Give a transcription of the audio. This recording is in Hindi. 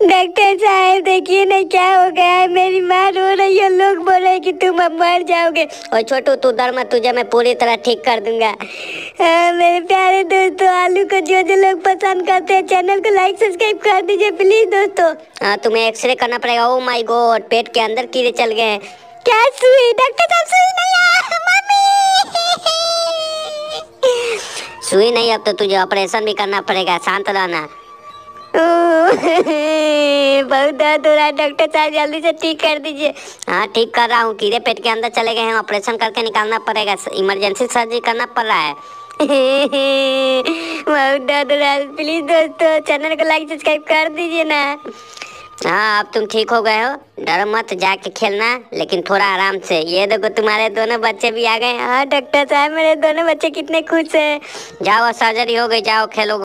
डॉक्टर साहब देखिए ना क्या हो गया है, मेरी माँ रो रही है, लोग बोल रहे हैं कि तुम अब मर जाओगे। और छोटू तू डर मत, तुझे मैं पूरी तरह ठीक कर दूंगा। मेरे प्यारे दोस्तों, आलू को जो जो लोग पसंद करते हैं चैनल को लाइक सब्सक्राइब कर दीजिए प्लीज दोस्तों। हाँ तुम्हें एक्सरे करना पड़ेगा। ओ माय गॉड, पेट के अंदर कीड़े चल गए हैं। क्या सुई? डॉक्टर साहब सुई नहीं है मम्मी। सुई नहीं, अब तो तुझे ऑपरेशन भी करना पड़ेगा, शांत रहना। बहुत दर्द हो रहा है डॉक्टर साहब, जल्दी से ठीक कर दीजिए। हाँ ठीक कर रहा हूँ, कीड़े पेट के अंदर चले गए हैं, ऑपरेशन करके निकालना पड़ेगा, इमरजेंसी सर्जरी करना पड़ रहा है। बहुत दर्द हो रहा है, प्लीज दोस्तों चैनल को लाइक सब्सक्राइब कर दीजिए ना। हाँ अब तुम ठीक हो गए हो, डरो मत, जाके खेलना लेकिन थोड़ा आराम से। ये देखो तुम्हारे दोनों बच्चे भी आ गए। हाँ डॉक्टर साहब, मेरे दोनों बच्चे कितने खुश हैं। जाओ सर्जरी हो गई, जाओ खेलो।